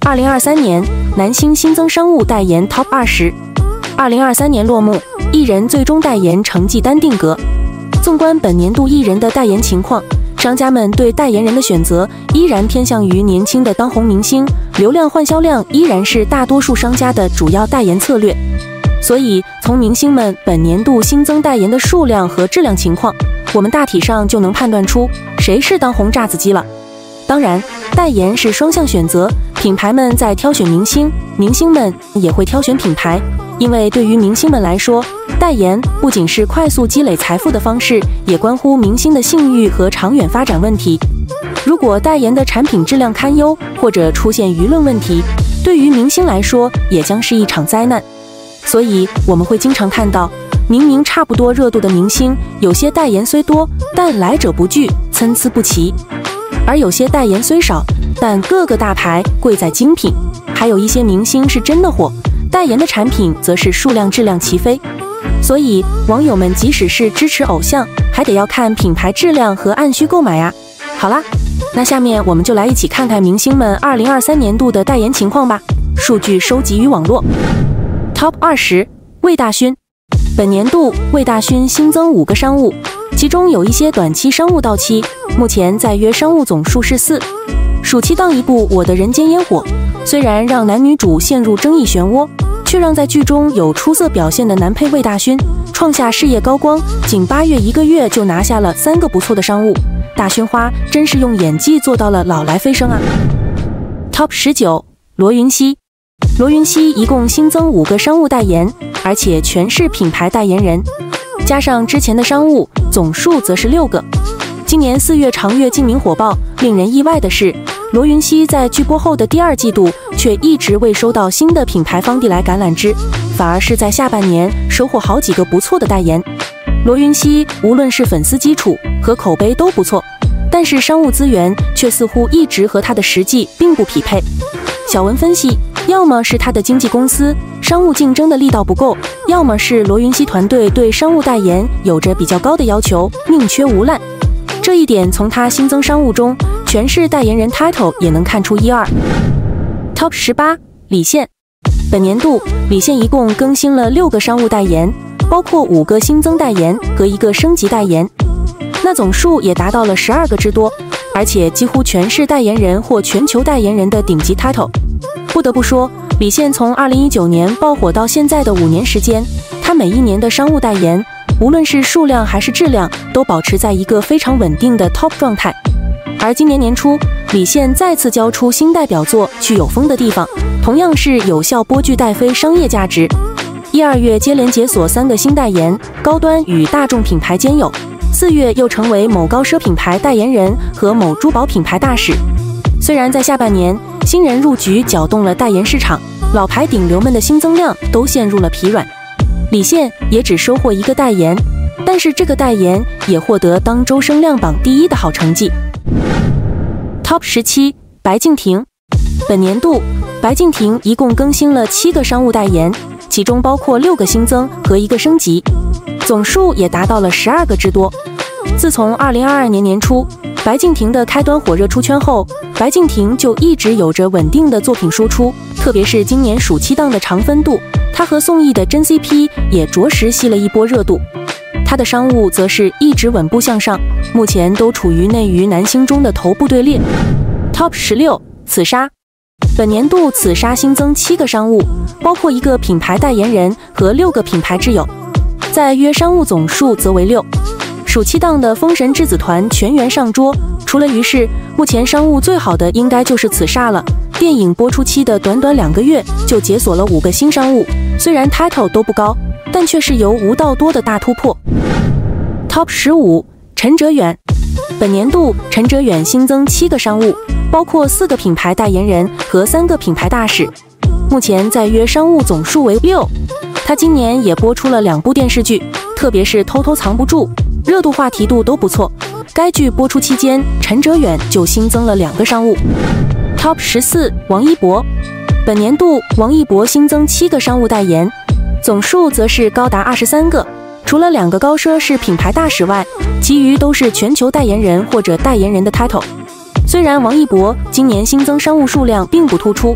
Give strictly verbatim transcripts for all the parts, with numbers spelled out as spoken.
二零二三年男星新增商务代言 Top 二十。二零二三年落幕，艺人最终代言成绩单定格。纵观本年度艺人的代言情况，商家们对代言人的选择依然偏向于年轻的当红明星，流量换销量依然是大多数商家的主要代言策略。所以，从明星们本年度新增代言的数量和质量情况，我们大体上就能判断出谁是当红炸子鸡了。当然，代言是双向选择，品牌们在挑选明星，明星们也会挑选品牌。因为对于明星们来说，代言不仅是快速积累财富的方式，也关乎明星的信誉和长远发展问题。如果代言的产品质量堪忧，或者出现舆论问题，对于明星来说也将是一场灾难。所以我们会经常看到，明明差不多热度的明星，有些代言虽多，但来者不拒，参差不齐；而有些代言虽少，但各个大牌贵在精品。还有一些明星是真的火，代言的产品则是数量质量齐飞。所以网友们即使是支持偶像，还得要看品牌质量和按需购买啊。好啦，那下面我们就来一起看看明星们二零二三年度的代言情况吧。数据收集于网络。Top 二十，魏大勋。本年度魏大勋新增五个商务，其中有一些短期商务到期，目前在约商务总数是四。暑期档一部《我的人间烟火》，虽然让男女主陷入争议漩涡，却让在剧中有出色表现的男配魏大勋创下事业高光，仅八月一个月就拿下了三个不错的商务。大勋花真是用演技做到了老来飞升啊。Top 十九，罗云熙。罗云熙一共新增五个商务代言，而且全是品牌代言人，加上之前的商务，总数则是六个。今年四月长月烬明火爆，令人意外的是，罗云熙在剧播后的第二季度却一直未收到新的品牌方递来橄榄枝，反而是在下半年收获好几个不错的代言。罗云熙无论是粉丝基础和口碑都不错，但是商务资源却似乎一直和他的实际并不匹配。小文分析，要么是他的经纪公司商务竞争的力道不够，要么是罗云熙团队对商务代言有着比较高的要求，宁缺毋滥。这一点从他新增商务中全是代言人 title 也能看出一二。Top 十八，李现。本年度李现一共更新了六个商务代言，包括五个新增代言和一个升级代言，那总数也达到了十二个之多，而且几乎全是代言人或全球代言人的顶级 title。不得不说，李现从二零一九年爆火到现在的五年时间，他每一年的商务代言，无论是数量还是质量，都保持在一个非常稳定的 top 状态。而今年年初，李现再次交出新代表作《去有风的地方》，同样是有效颇具带飞商业价值。一二月接连解锁三个新代言，高端与大众品牌兼有。四月又成为某高奢品牌代言人和某珠宝品牌大使。虽然在下半年新人入局搅动了代言市场，老牌顶流们的新增量都陷入了疲软，李现也只收获一个代言，但是这个代言也获得当周声量榜第一的好成绩。Top 十七，白敬亭。本年度白敬亭一共更新了七个商务代言，其中包括六个新增和一个升级，总数也达到了十二个之多。自从二零二二年年初白敬亭的开端火热出圈后，白敬亭就一直有着稳定的作品输出，特别是今年暑期档的长分度，他和宋轶的真 C P 也着实吸了一波热度。他的商务则是一直稳步向上，目前都处于内娱男星中的头部队列。Top 十六，刺杀。本年度刺杀新增七个商务，包括一个品牌代言人和六个品牌挚友，在约商务总数则为六。暑期档的封神质子团全员上桌，除了于是，目前商务最好的应该就是刺杀了。电影播出期的短短两个月就解锁了五个新商务，虽然 title 都不高，但却是由无到多的大突破。Top 十五，陈哲远。本年度陈哲远新增七个商务，包括四个品牌代言人和三个品牌大使，目前在约商务总数为六。他今年也播出了两部电视剧，特别是《偷偷藏不住》，热度话题度都不错。该剧播出期间，陈哲远就新增了两个商务。Top 十四，王一博。本年度王一博新增七个商务代言，总数则是高达二十三个。除了两个高奢是品牌大使外，其余都是全球代言人或者代言人的 title。虽然王一博今年新增商务数量并不突出，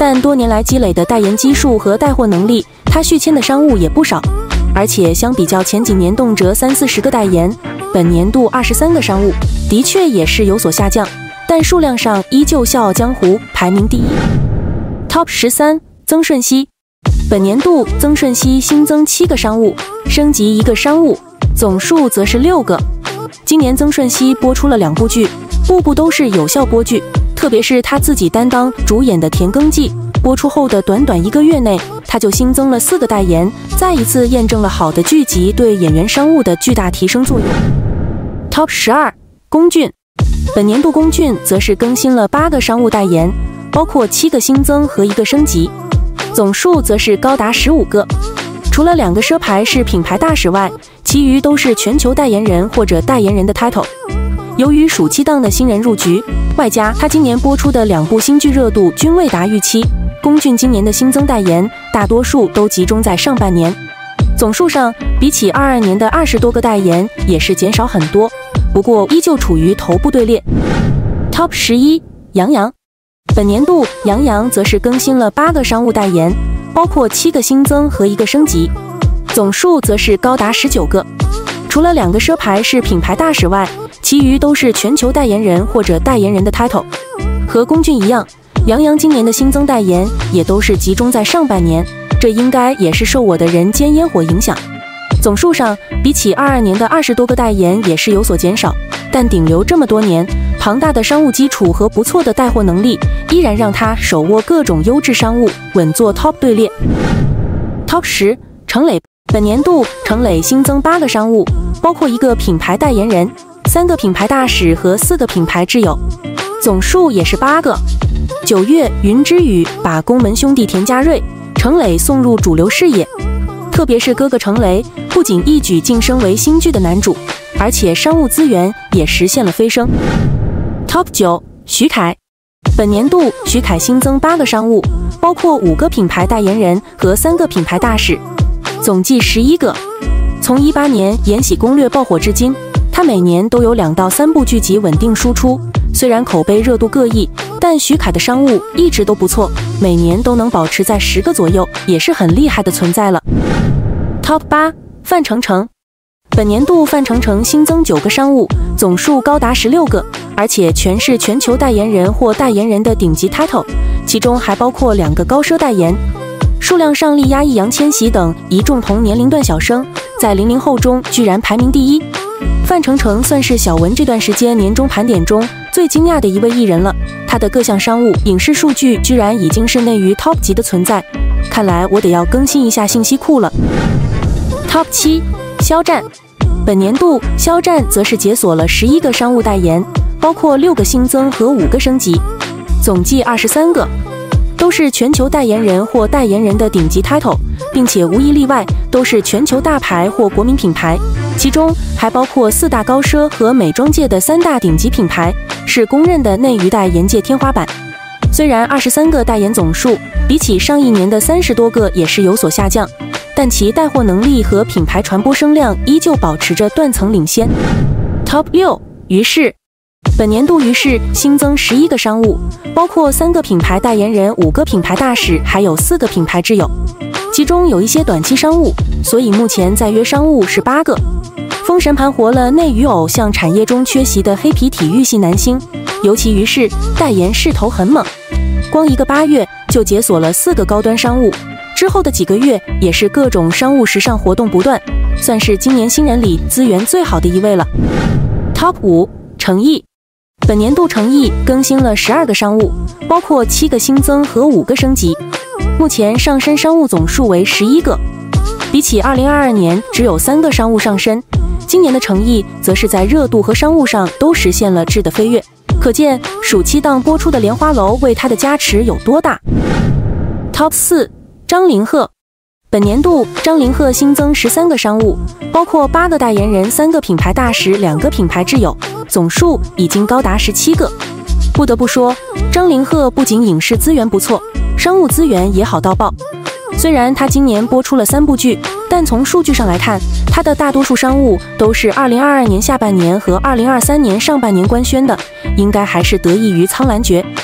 但多年来积累的代言基数和带货能力，他续签的商务也不少。而且相比较前几年动辄三四十个代言，本年度二十三个商务，的确也是有所下降，但数量上依旧笑傲江湖，排名第一。Top 十三，曾舜晞。本年度曾舜晞新增七个商务，升级一个商务，总数则是六个。今年曾舜晞播出了两部剧，部部都是有效播剧，特别是他自己担当主演的《田耕记》，播出后的短短一个月内，他就新增了四个代言，再一次验证了好的剧集对演员商务的巨大提升作用。Top 十二，龚俊。本年度龚俊则是更新了八个商务代言，包括七个新增和一个升级，总数则是高达十五个。除了两个奢牌是品牌大使外，其余都是全球代言人或者代言人的 title。由于暑期档的新人入局，外加他今年播出的两部新剧热度均未达预期，龚俊今年的新增代言大多数都集中在上半年。总数上，比起二二年的二十多个代言，也是减少很多，不过依旧处于头部队列。Top 十一，杨洋。本年度杨洋则是更新了八个商务代言，包括七个新增和一个升级，总数则是高达十九个。除了两个奢牌是品牌大使外，其余都是全球代言人或者代言人的 title。和龚俊一样，杨洋今年的新增代言也都是集中在上半年，这应该也是受我的人间烟火影响。总数上，比起二二年的二十多个代言也是有所减少，但顶流这么多年，庞大的商务基础和不错的带货能力，依然让他手握各种优质商务，稳坐 top 队列。Top 十，程磊。本年度程磊新增八个商务，包括一个品牌代言人、三个品牌大使和四个品牌挚友，总数也是八个。九月，云之羽把宫门兄弟田家瑞、程磊送入主流视野，特别是哥哥程雷，不仅一举晋升为新剧的男主，而且商务资源也实现了飞升。Top 九，徐凯。本年度徐凯新增八个商务，包括五个品牌代言人和三个品牌大使，总计十一个。从一八年《延禧攻略》爆火至今，他每年都有两到三部剧集稳定输出，虽然口碑热度各异，但徐凯的商务一直都不错，每年都能保持在十个左右，也是很厉害的存在了。Top 八，范丞丞。本年度范丞丞新增九个商务，总数高达十六个，而且全是全球代言人或代言人的顶级 title， 其中还包括两个高奢代言。数量上力压易烊千玺等一众同年龄段小生，在零零后中居然排名第一。范丞丞算是小文这段时间年终盘点中最惊讶的一位艺人了，他的各项商务、影视数据居然已经是内娱 top 级的存在，看来我得要更新一下信息库了。Top 七，肖战。本年度肖战则是解锁了十一个商务代言，包括六个新增和五个升级，总计二十三个，都是全球代言人或代言人的顶级 title， 并且无一例外都是全球大牌或国民品牌，其中还包括四大高奢和美妆界的三大顶级品牌，是公认的内娱代言界天花板。虽然二十三个代言总数比起上一年的三十多个也是有所下降，但其带货能力和品牌传播声量依旧保持着断层领先。Top 六，于是。本年度于是新增十一个商务，包括三个品牌代言人、五个品牌大使，还有四个品牌挚友，其中有一些短期商务，所以目前在约商务是八个。封神盘活了内娱偶像产业中缺席的黑皮体育系男星，尤其于是代言势头很猛，光一个八月就解锁了四个高端商务，之后的几个月也是各种商务时尚活动不断，算是今年新人里资源最好的一位了。Top 五，程毅。本年度程毅更新了十二个商务，包括七个新增和五个升级，目前上身商务总数为十一个，比起二零二二年只有三个商务上身，今年的程毅则是在热度和商务上都实现了质的飞跃，可见暑期档播出的莲花楼为他的加持有多大。Top 四，张凌赫。本年度张凌赫新增十三个商务，包括八个代言人、三个品牌大使、两个品牌挚友，总数已经高达十七个。不得不说，张凌赫不仅影视资源不错，商务资源也好到爆。虽然他今年播出了三部剧，但从数据上来看，他的大多数商务都是二零二二年下半年和二零二三年上半年官宣的，应该还是得益于《苍兰诀》。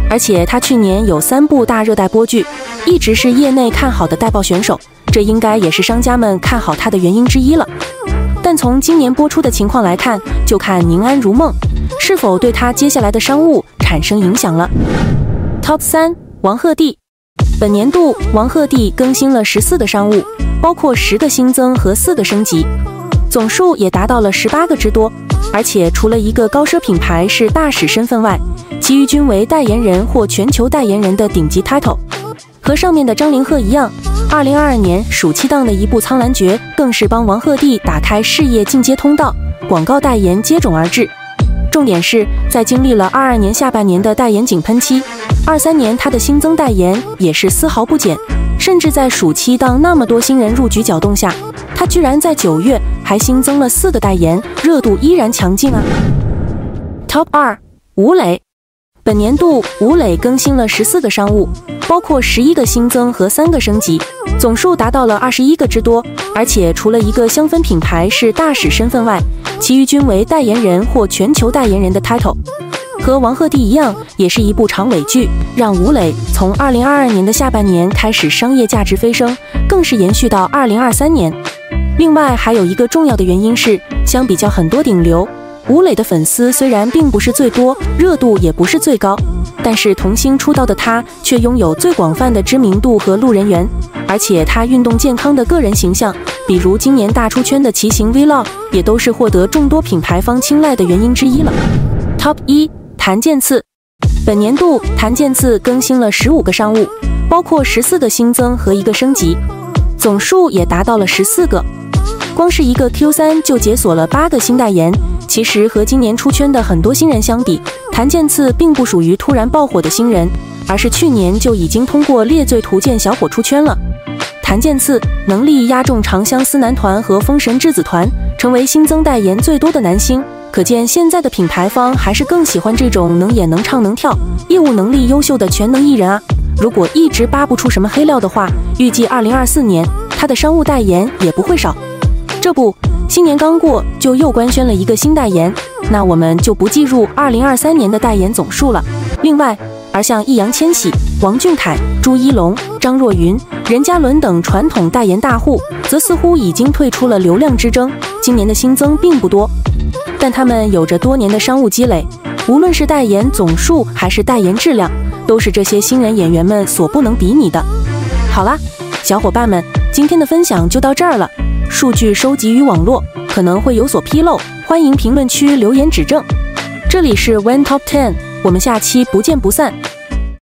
而且他去年有三部大热带播剧，一直是业内看好的带爆选手，这应该也是商家们看好他的原因之一了。但从今年播出的情况来看，就看《宁安如梦》是否对他接下来的商务产生影响了。Top 三，王鹤棣。本年度王鹤棣更新了十四个商务，包括十个新增和四个升级，总数也达到了十八个之多。而且除了一个高奢品牌是大使身份外，其余均为代言人或全球代言人的顶级 title。和上面的张凌赫一样，二零二二年暑期档的一部《苍兰诀》更是帮王鹤棣打开事业进阶通道，广告代言接踵而至。重点是在经历了二二年下半年的代言井喷期，二三年他的新增代言也是丝毫不减，甚至在暑期档那么多新人入局搅动下，他居然在九月还新增了四个代言，热度依然强劲啊。Top 二，吴磊。本年度吴磊更新了十四个商务，包括十一个新增和三个升级，总数达到了二十一个之多。而且除了一个香氛品牌是大使身份外，其余均为代言人或全球代言人的 title。和王鹤棣一样，也是一部长尾剧，让吴磊从二零二二年的下半年开始商业价值飞升，更是延续到二零二三年。另外还有一个重要的原因是，相比较很多顶流，吴磊的粉丝虽然并不是最多，热度也不是最高，但是童星出道的他却拥有最广泛的知名度和路人缘，而且他运动健康的个人形象，比如今年大出圈的骑行 Vlog， 也都是获得众多品牌方青睐的原因之一了。Top 一，谭健次。本年度谭健次更新了十五个商务，包括十四个新增和一个升级，总数也达到了十四个。光是一个 Q 三 就解锁了八个新代言。其实和今年出圈的很多新人相比，谭健次并不属于突然爆火的新人，而是去年就已经通过《猎罪图鉴》小火出圈了。谭健次能力压中长相思男团和封神质子团，成为新增代言最多的男星，可见现在的品牌方还是更喜欢这种能演能唱能跳、业务能力优秀的全能艺人啊。如果一直扒不出什么黑料的话，预计二零二四年他的商务代言也不会少。这不，新年刚过就又官宣了一个新代言，那我们就不计入二零二三年的代言总数了。另外，而像易烊千玺、王俊凯、朱一龙、张若昀、任嘉伦等传统代言大户，则似乎已经退出了流量之争，今年的新增并不多，但他们有着多年的商务积累，无论是代言总数还是代言质量，都是这些新人演员们所不能比拟的。好啦，小伙伴们，今天的分享就到这儿了。数据收集于网络，可能会有所纰漏，欢迎评论区留言指正。这里是 When Top 十，我们下期不见不散。